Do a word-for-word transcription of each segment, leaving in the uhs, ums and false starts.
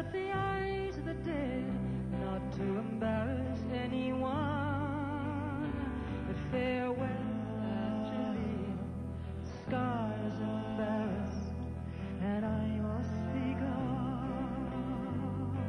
shut the eyes of the dead, not to embarrass anyone. But farewell, Angelina, sky's embarrassed, and I must be gone.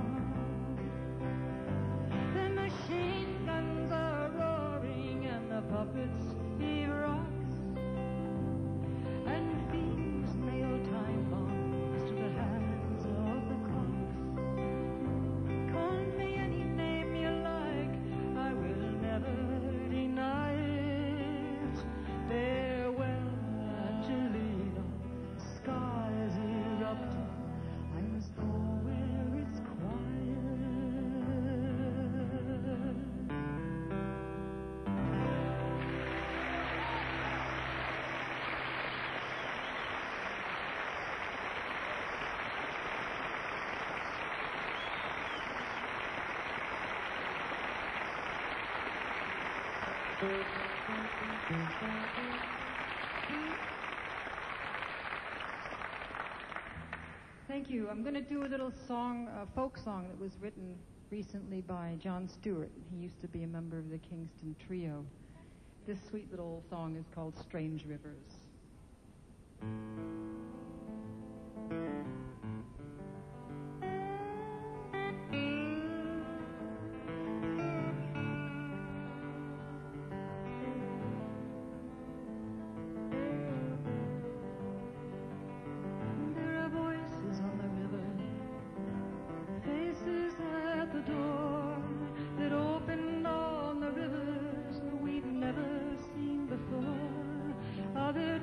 The machine guns are roaring, and the puppets heave rocks, and thieves nail time bombs to the hands of the clocks. Call me any name you like, I will never deny it. Farewell, Angelina, skies erupting, I must go where it's quiet. Thank you. I'm going to do a little song, a folk song that was written recently by John Stewart. He used to be a member of the Kingston Trio. This sweet little song is called Strange Rivers. Other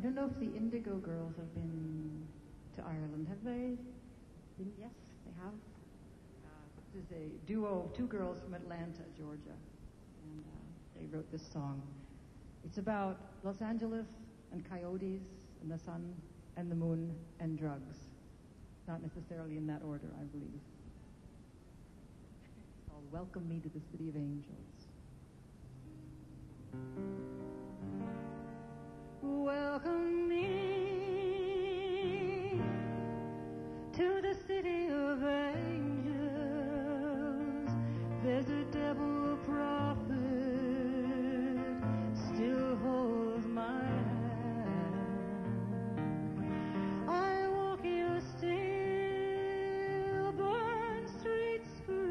don't know if the Indigo Girls have been to Ireland. Have they? Been? Yes, they have. Uh, this is a duo, two girls from Atlanta, Georgia, and uh, they wrote this song. It's about Los Angeles and coyotes and the sun and the moon and drugs. Not necessarily in that order, I believe. It's called Welcome Me to the City of Angels. Welcome me to the city of angels. There's a devil prophet still holds my hand. I walk your still burn streets,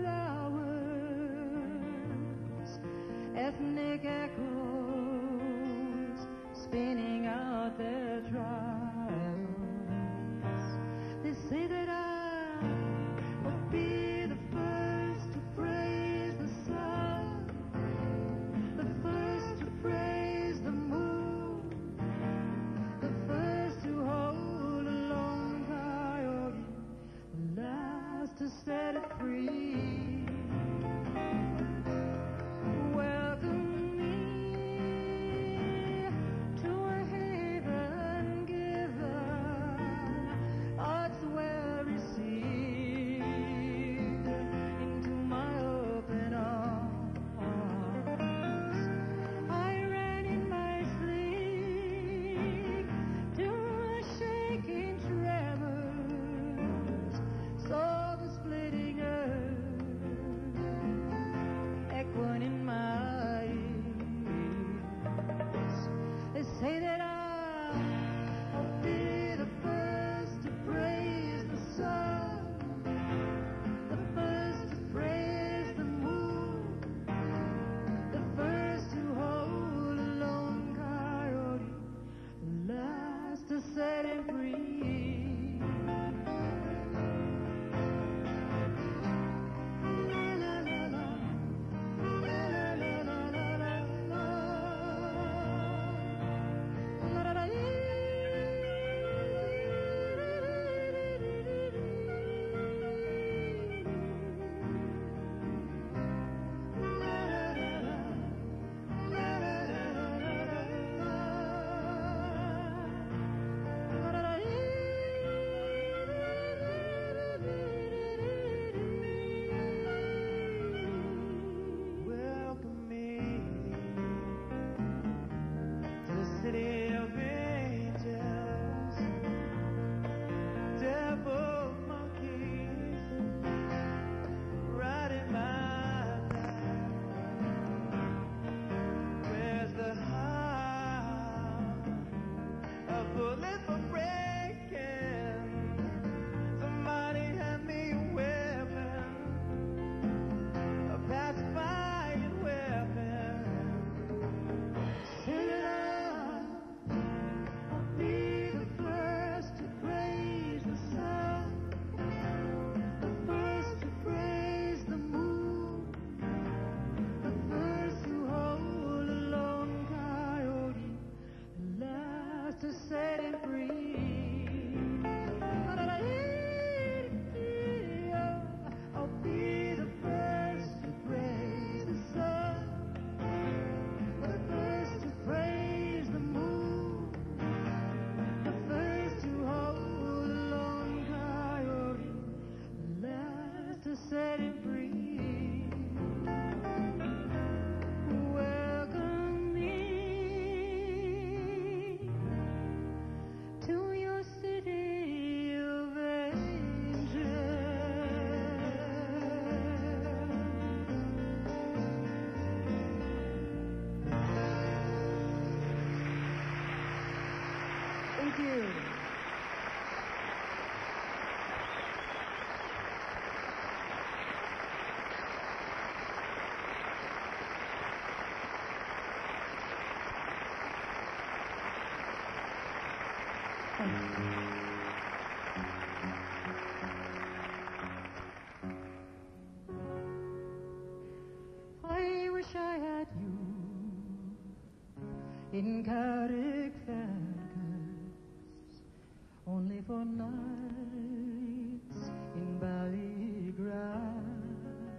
flowers, ethnic echoes spinning out their trials. They say that I will be the first to praise the sun, the first to praise the moon, the first to hold a lone coyote, the last to set it free. Thank you. I wish I had you in Carrickfergus. only for nights in Ballygrad.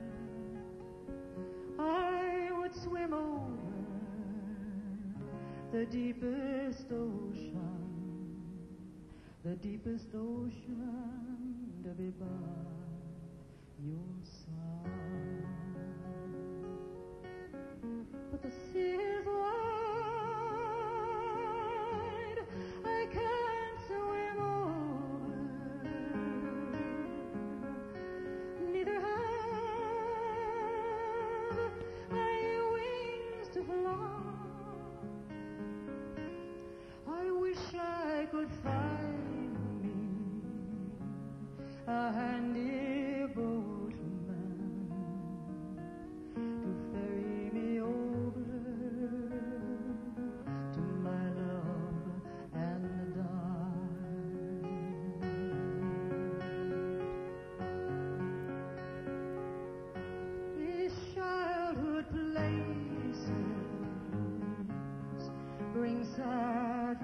I would swim over the deepest ocean, the deepest ocean to be by your side. But the sea is wide, I can't swim over, neither have I wings to fly. I wish I could find me a handy boatman to ferry me over to my love and die. These childhood places bring sad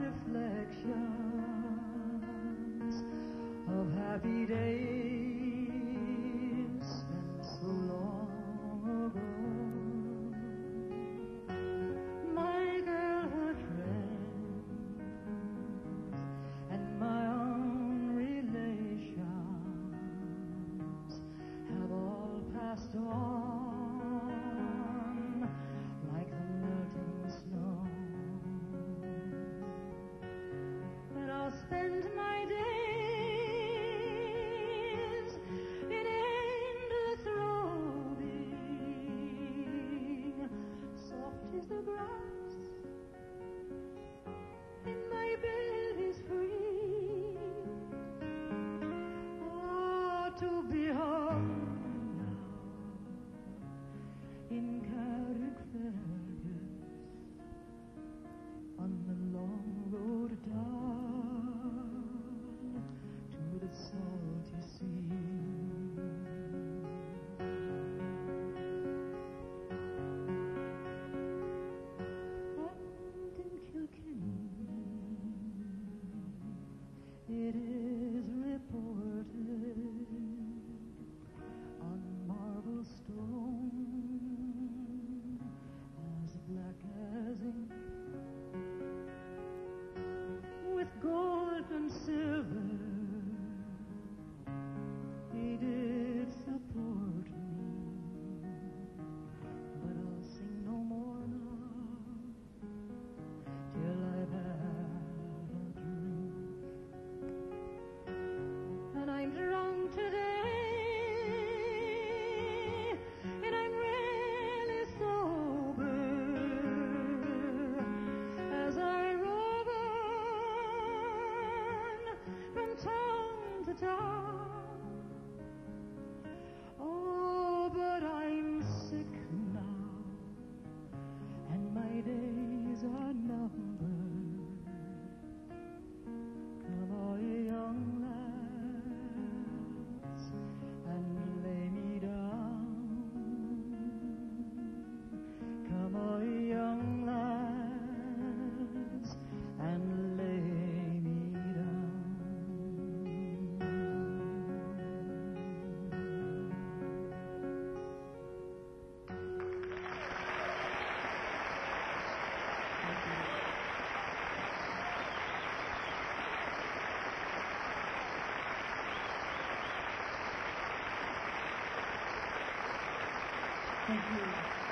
reflections of happy days spent so long ago. My girlhood friends and my own relations have all passed on like the melting snow. And I'll spend my days in endless roving. Soft is the grass, and my bed is free. Oh, to be home now in Carrickfergus on the long road down to the salty sea. And in Kilkenny it is reported on marble stone as black as ink, with gold and silver, he did support me. But I'll sing no more now till I've had a drink. And I'm drunk today, and I'm really sober as I rove on from town to town. Oh, but I'm sick now, and my days are numbered. Come all ye young lads and lay me down. Come all ye young lads and lay me down. Thank you.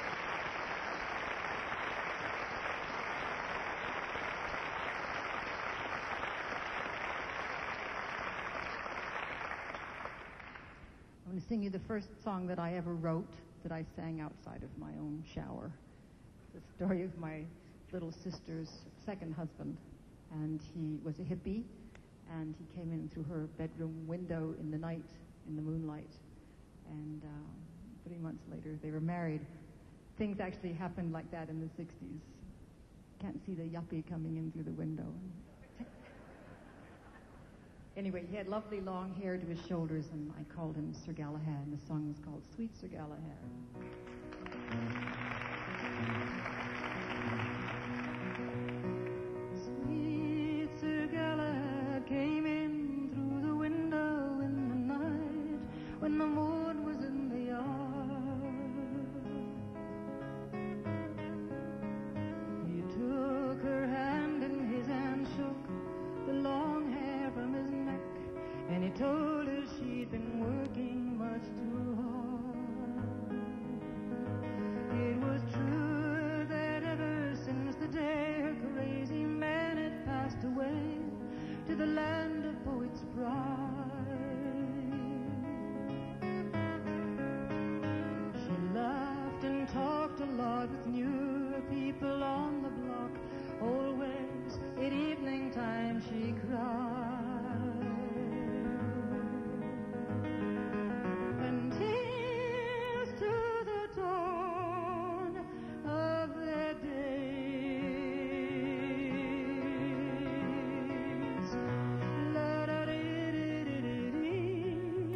I'm going to sing you the first song that I ever wrote that I sang outside of my own shower. The story of my little sister's second husband. And he was a hippie, and he came in through her bedroom window in the night, in the moonlight. And uh, three months later, they were married. Things actually happened like that in the sixties. Can't see the yuppie coming in through the window. Anyway, he had lovely long hair to his shoulders, and I called him Sir Galahad, and the song was called Sweet Sir Galahad. Sweet Sir Galahad came in and she cried. And tears to the dawn of their days. La-da-dee-dee-dee-dee,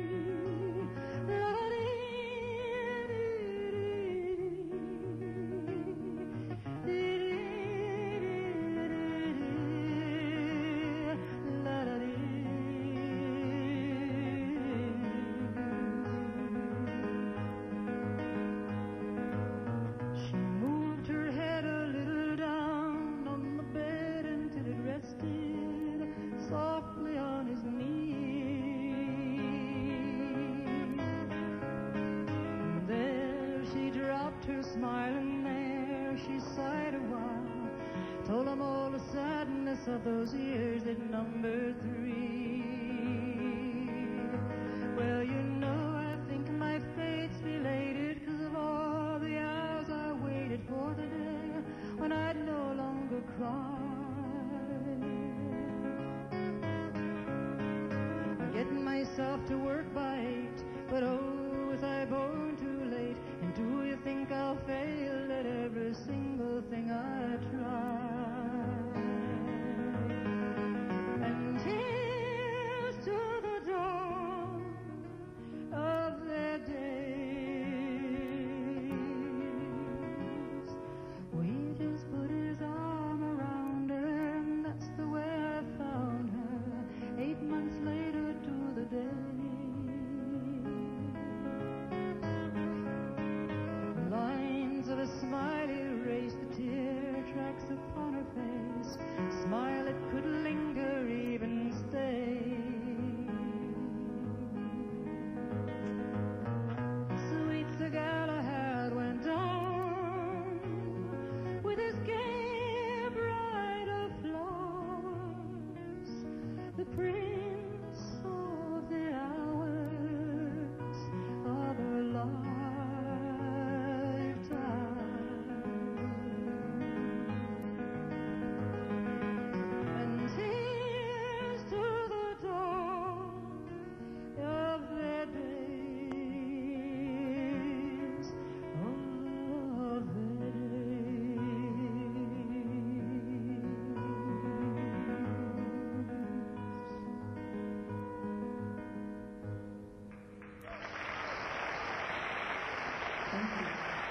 She moved her head a little down on the bed until it rested softly on his knee. And there she dropped her smile, and there she sighed a while, told him all the sadness of those years at number three. Well, you know, I think my fate's belated 'cause of all the hours I waited for the day when I'd no longer cry. I'm getting myself to work by eight, but oh, was I born too late? And do you think I'll fail at every single thing I try? And here's to the dawn of their days. We just put his arm around her, and that's the way I found her, eight months later to the day. Lines of a smile erased the tear tracks upon her face, smile that could linger, even stay. Sweet Sir Galahad went on with his gay bride of flowers, the prince of the hours of her lifetime. And here's to the dawn of their days, of their days. Thank you.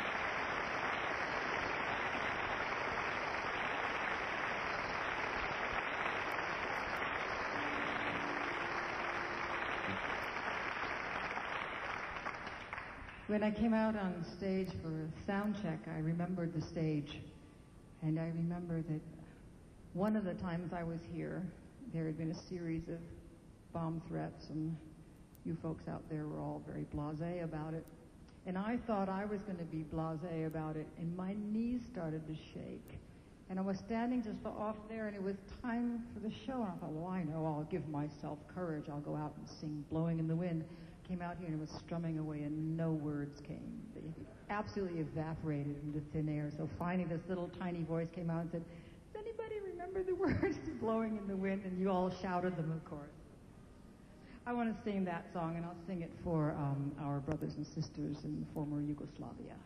When I came out on stage for sound check, I remembered the stage, and I remember that one of the times I was here, there had been a series of bomb threats, and you folks out there were all very blasé about it. And I thought I was going to be blasé about it, and my knees started to shake. And I was standing just off there, and it was time for the show, and I thought, well, I know, I'll give myself courage. I'll go out and sing Blowing in the Wind. Came out here and it was strumming away, and no words came. They absolutely evaporated into thin air. So finally this little tiny voice came out and said, does anybody remember the words to Blowing in the Wind? And you all shouted them, of course. I want to sing that song, and I'll sing it for um, our brothers and sisters in former Yugoslavia.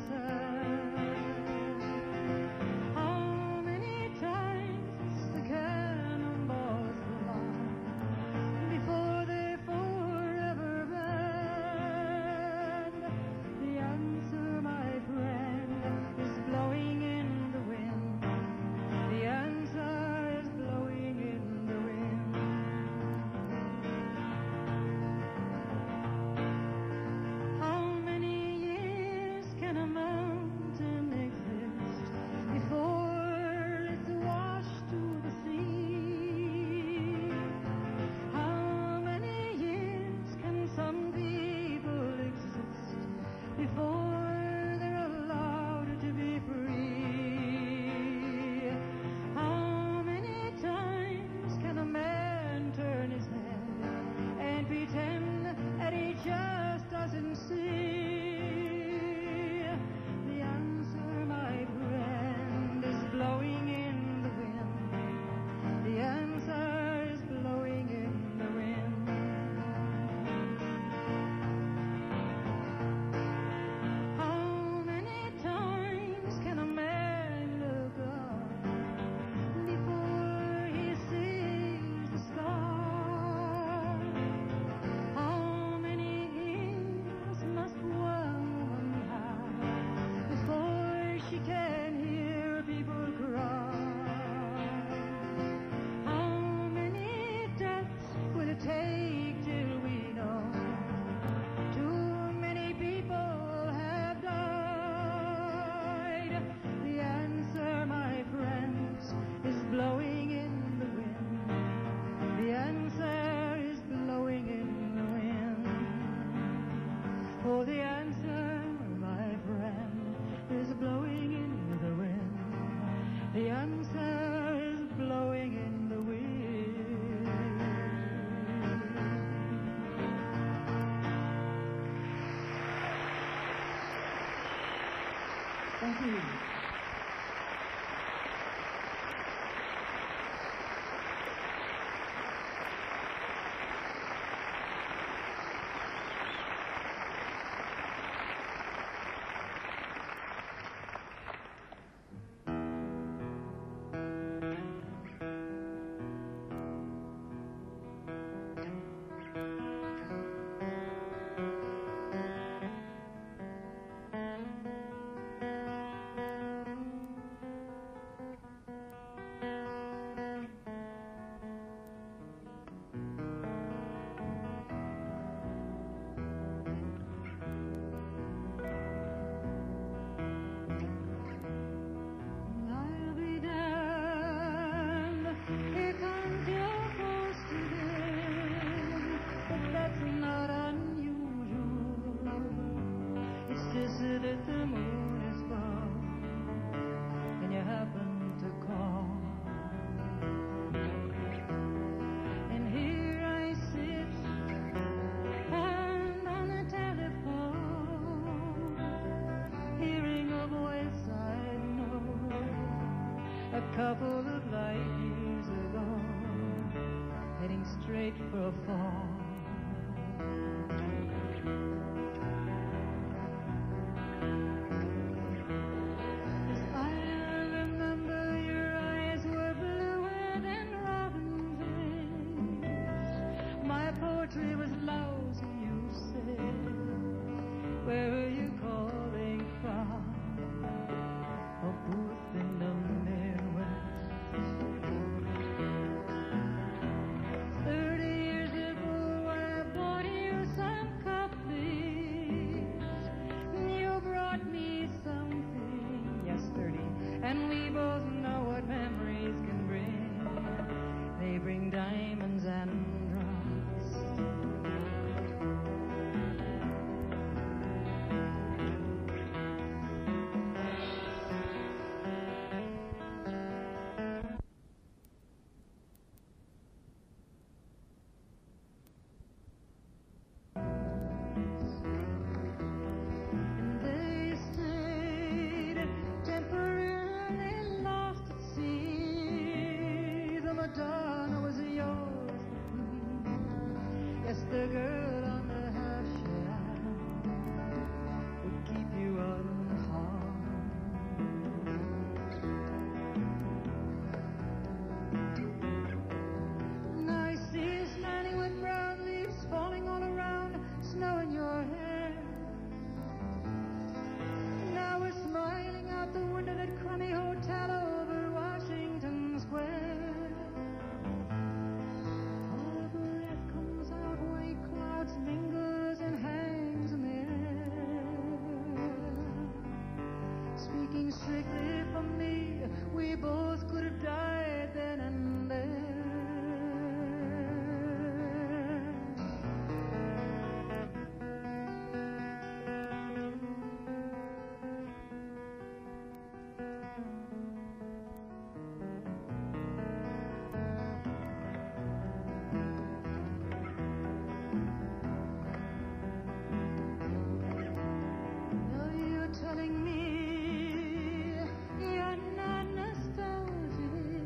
How many times the cat Thank you. Couple of light years ago, heading straight for a fall. As I remember, your eyes were bluer than robin's eggs. My poetry was lousy, you said. Where are you calling from? A booth in the and we both know what memories can bring. They bring diamonds and dross. And they stayed temporarily lost at sea. The Madonna was yours. Yes, the girl on the half shell would keep you unharmed. Now I see you standing with brown leaves falling all around, snow in your hair. Now we're smiling out the window at that crummy hotel over Washington Square. Our breath comes out, white clouds lingers and hangs in the air. Speaking strictly for me, we both could have died then and there. Now you're telling me you're not nostalgic.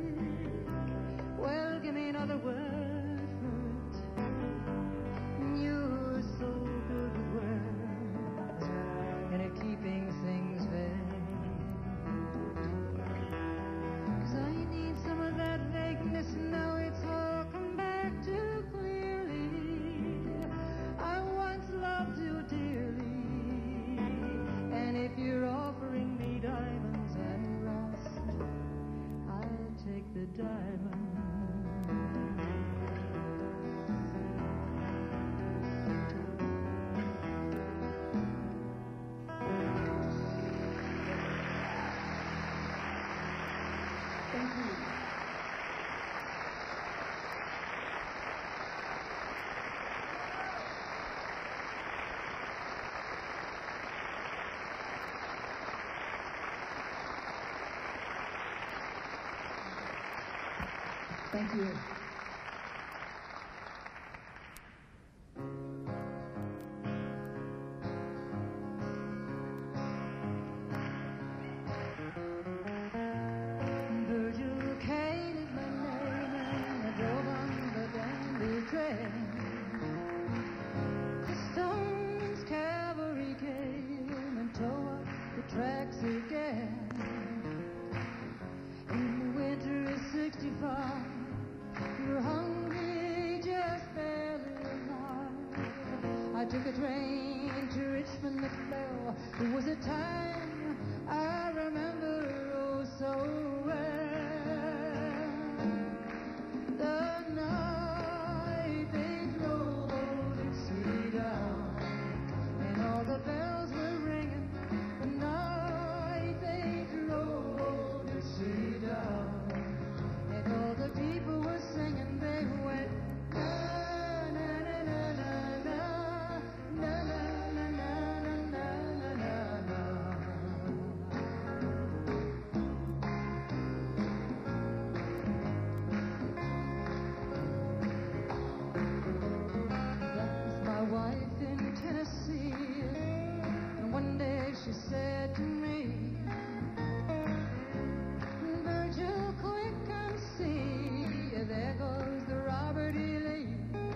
Well, give me another word for it. You're so good with words and at keeping things vague. 'Cause I need some of that vagueness now. It's all come back too clearly. I once loved you dearly, and if you're offering me diamonds and rust, I'll take the diamond. Thank you. Thank you. took a train to Richmond that fell. It was a time I remember oh so well. The night they drove Dixie down, and all the bells were ringing. The night they drove Dixie down, and all the people were singing. They went na na na na na na na na na na na na na. That was my wife in Tennessee, and one day she said to me, Virgil, quick, come see, there goes the Robert E. Lee.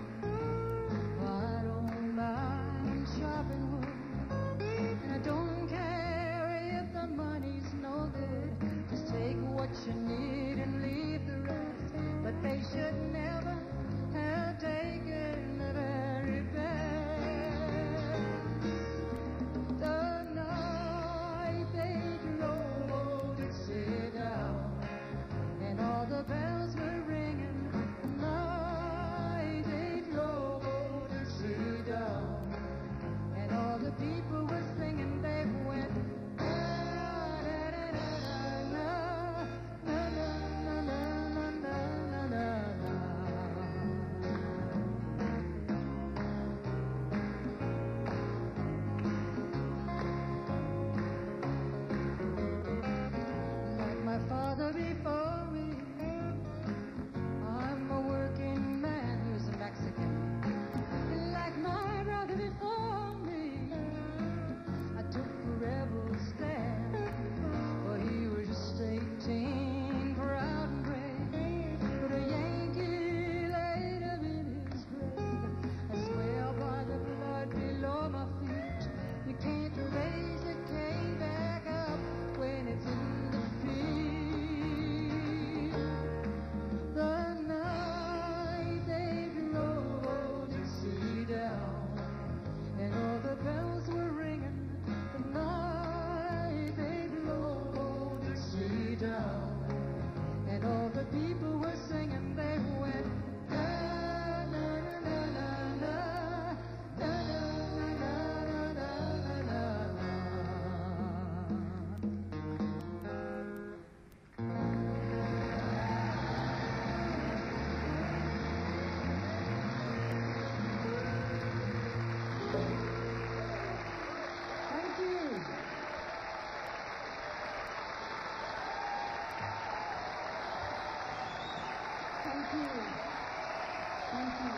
I don't mind chopping wood, and I don't care if the money's no good. Just take what you need and leave the rest. But they should never have taken the very best. The night they drove Dixie down, and all the bells were ringing. The night they drove Dixie down, and all the people were singing. They went na na na na na na na na na na na na. Like my father before me, I'm a working man who's a Mexican. Like my brother before me, I took a rebel stand, but he was just eighteen, proud and brave. But a Yankee laid him in his grave. I swear by the blood below my feet, you can't raise a cane back up when it's in the field. The night they drove Dixie down, and all the bells were ringing. The night they drove Dixie down, and all the people were singing. They went na na na na na na na na na na na na. Thank you. Thank you. Thank you.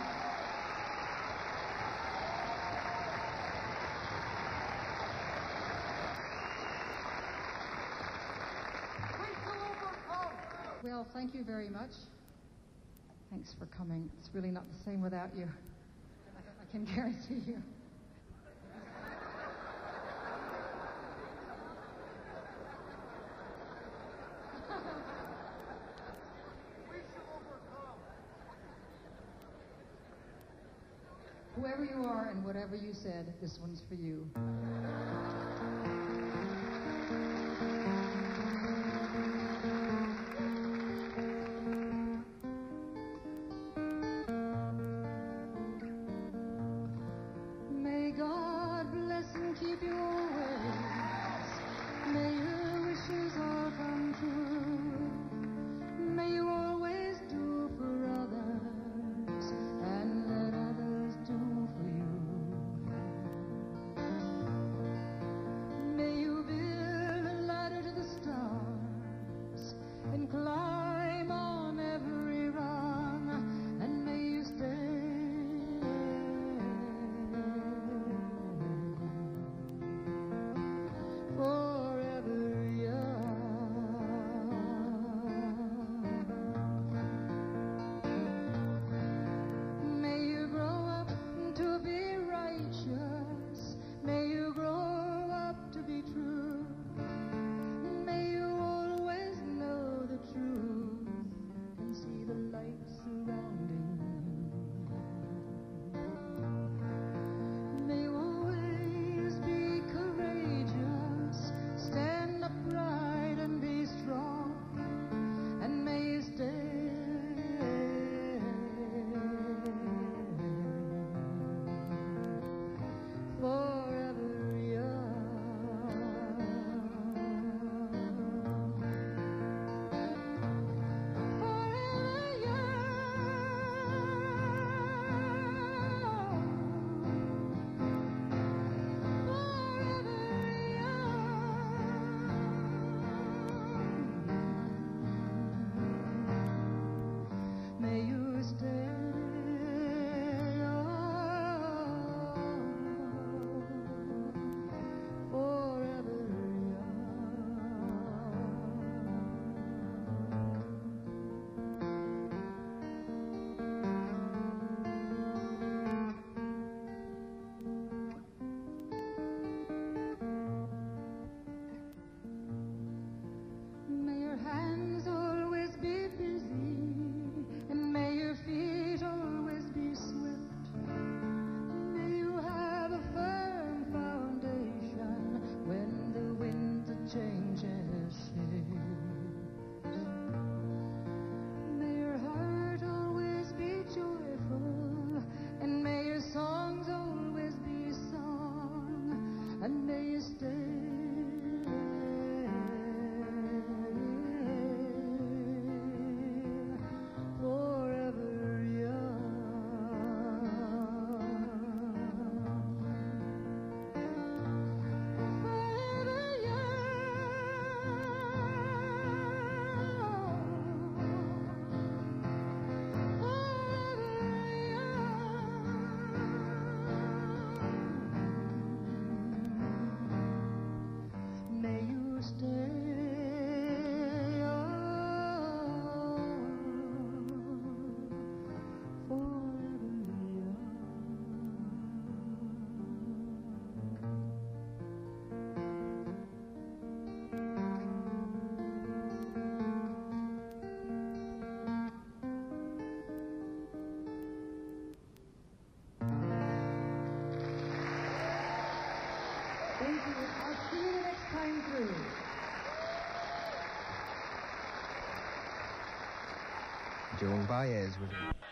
Well, thank you very much. Thanks for coming. It's really not the same without you. I, I can guarantee you. Whoever you are and whatever you said, this one's for you. May God bless and keep you always. May your wishes all come true. May you always do for others and let others do for you. Thank you. I'll see you the next time through. Joan Baez was